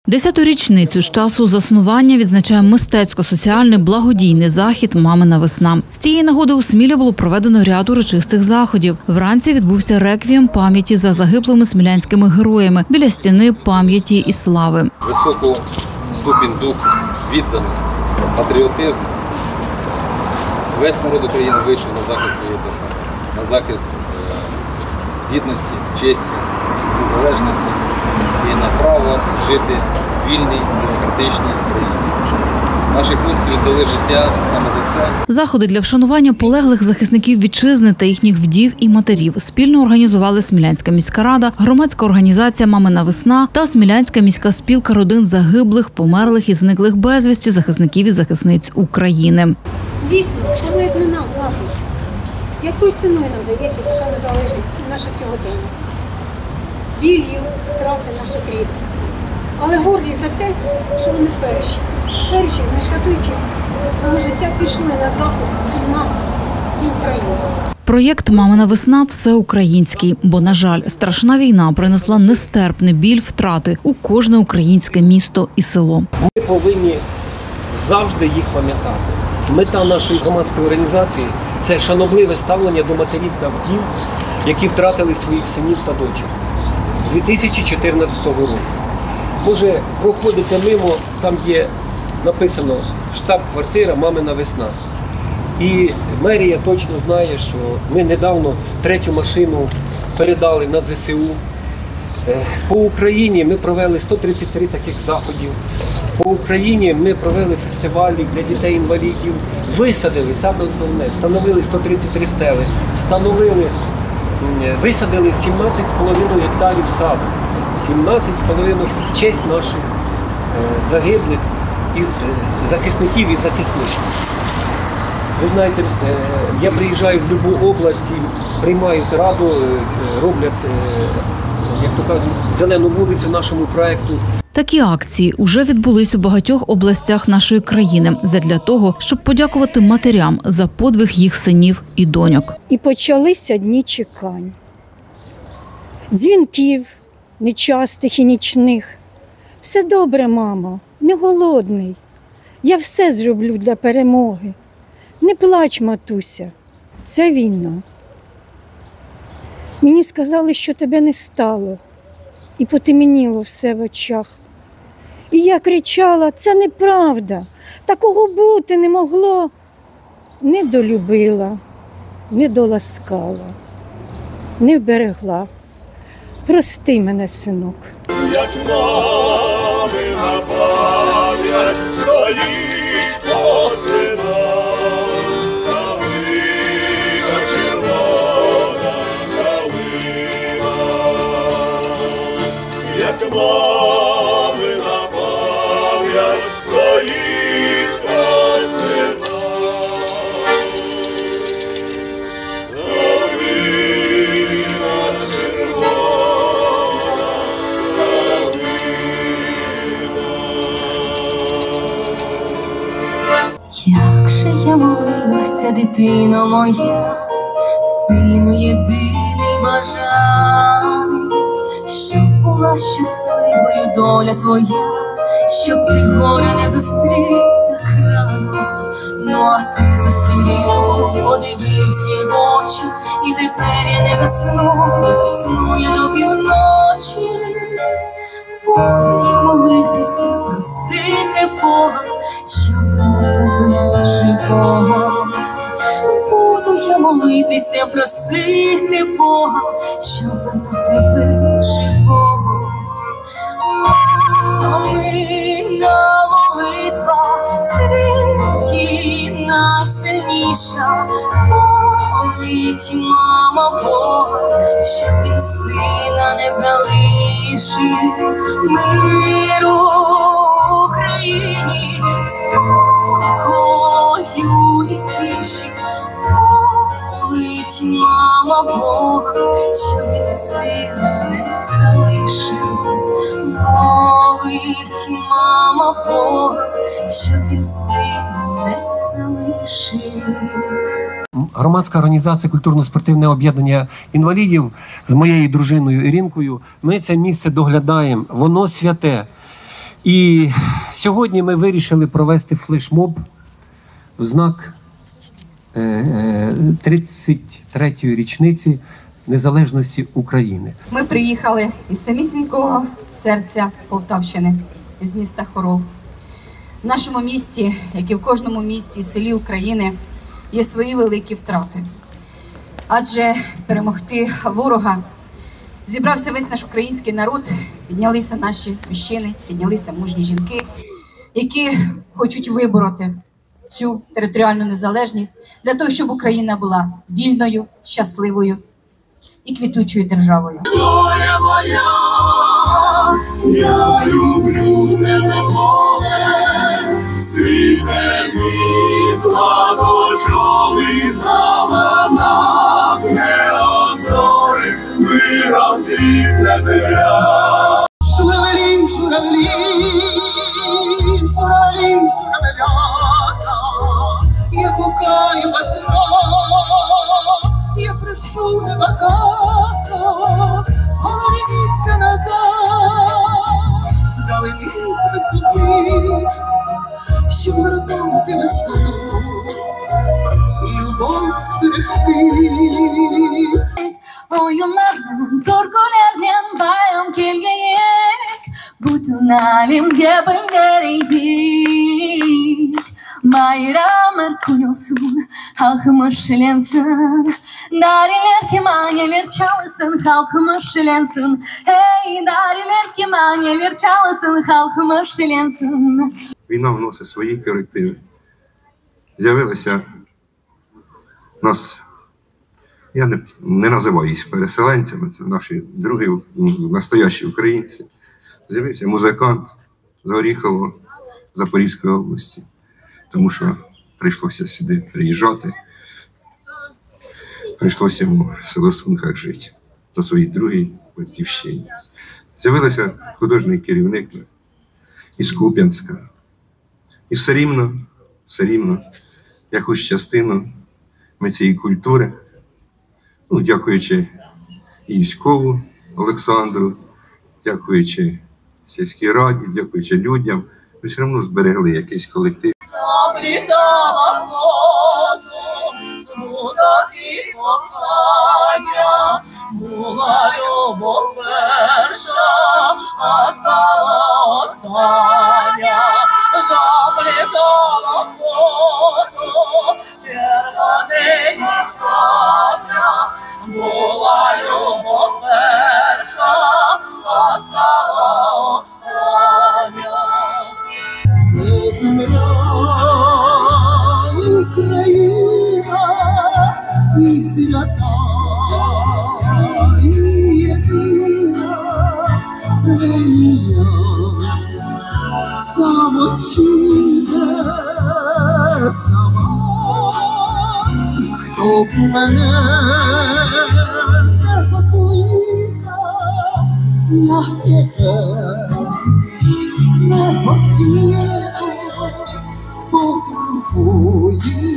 10-ту річницю з часу заснування відзначає мистецько-соціальний благодійний захід «Мамина весна». З цієї нагоди у Смілі було проведено ряд урочистих заходів. Вранці відбувся реквієм пам'яті за загиблими смілянськими героями біля стіни пам'яті і слави. Високу ступінь духу, відданості, патріотизму. Весь народ України вийшов на захист своєї держави, на захист гідності, честі, незалежності і на право жити в вільній, демократичній країні. Наші хлопці віддали життя саме за це. Заходи для вшанування полеглих захисників вітчизни та їхніх вдів і матерів спільно організували Смілянська міська рада, громадська організація «Мамина весна» та Смілянська міська спілка родин загиблих, померлих і зниклих безвісті захисників і захисниць України. Дійсно, шанують ми нам захист. Якою ціною нам дається така незалежність і наше сьогодення? Білью втрати наших рідних. Але гордість за те, що вони перші, не шкодуючи свого життя, пішли на захист нас і України. Проєкт «Мамина весна» всеукраїнський, бо, на жаль, страшна війна принесла нестерпний біль втрати у кожне українське місто і село. Ми повинні завжди їх пам'ятати. Мета нашої громадської організації – це шанобливе ставлення до матерів та вдів, які втратили своїх синів та дочок. З 2014 року. Може, проходите мимо, там є написано «Штаб-квартира «Мамина весна». І мерія точно знає, що ми недавно 3-ю машину передали на ЗСУ. По Україні ми провели 133 таких заходів. По Україні ми провели фестивалі для дітей-інвалідів, висадили, саме основне, встановили 133 стели, висадили 17,5 гектарів саду, 17,5 в честь наших загиблих захисників і захисниць. Ви знаєте, я приїжджаю в будь-яку область, приймають раду, роблять, як то кажуть, зелену вулицю нашому проєкту. Такі акції уже відбулись у багатьох областях нашої країни задля того, щоб подякувати матерям за подвиг їх синів і доньок. І почалися дні чекань. Дзвінків нечастих і нічних. Все добре, мамо, не голодний. Я все зроблю для перемоги. Не плач, матуся, це війна. Мені сказали, що тебе не стало, і потемніло все в очах. І я кричала, це неправда, такого бути не могло. Не долюбила, не доласкала, не вберегла. Прости мене, синок. Як мамина пам'ять стоїть по синах, калина червона, калина. Як мамина пам'ять стоїть по синах, калина червона. Як же я молилася, дитино моя, сину єдиний бажаний, щоб була щасливою доля твоя, щоб ти горе не зустрів так рано. Ну а ти зустрів війну, подивився в очі, і тепер я не засну я до півночі. Буду я молитися, просити Бога, щоб вернув тебе живого. Буду я молитися, просити Бога, щоб вернув тебе живого. Мамина молитва в світі найсильніша. Молить мама Бога, щоб він сина не залишив. Миру Україні, спокою і тиші. Молить мама Бога, щоб він сина не залишив. Молить мама Бога, щоб він сина не залишив. Громадська організація «Культурно-спортивне об'єднання інвалідів» з моєю дружиною Іринкою, ми це місце доглядаємо, воно святе. І сьогодні ми вирішили провести флешмоб в знак 33-ї річниці незалежності України. Ми приїхали із самісінького серця Полтавщини, із міста Хорол. В нашому місті, як і в кожному місті і селі України, є свої великі втрати. Адже перемогти ворога зібрався весь наш український народ, піднялися наші мужчини, піднялися мужні жінки, які хочуть вибороти цю територіальну незалежність для того, щоб Україна була вільною, щасливою і квітучою державою. Доля моя, я люблю тебе, поле, світе мій златочолий на ланах, не озори, миром квітне земля. Журавлі, журавлі, журавлі, журавлята, я гукаю вас, я прошу небагато, поверніться назад, здалені високі, щоб вернути весну і любов зберегти. Oyunların korkularından bayram kelgeyek Bütün alemge bölgereydik Bayramlar kuyulsun, halkımız şilensin Dariler kemaneler çalsın, halkımız şilensin Hey dariler kemaneler çalsın, halkımız şilensin. Війна вносить свої корективи. З'явилися нас, я не називаю їх переселенцями, це наші другі настоящі українці. З'явився музикант з Горіхова, Запорізької області, тому що прийшлося сюди приїжджати, прийшлося йому в село Сунках жити, на своїй другій батьківщині. З'явився художній керівник із Куп'янська. І все рівно, якусь частину ми цієї культури, дякуючи Івськову Олександру, дякуючи сільській раді, дякуючи людям, ми все одно зберегли якийсь колектив. Заплітала косу, смуток і кохання, була любов перша, а стала остання. Заплітала косу, червоний дівчатня, була любов перша, а стала остання. Це земля Україна і свята, і єдина, це я самочинна сама, хто б мене не покликав, я тебе не покину, бо другої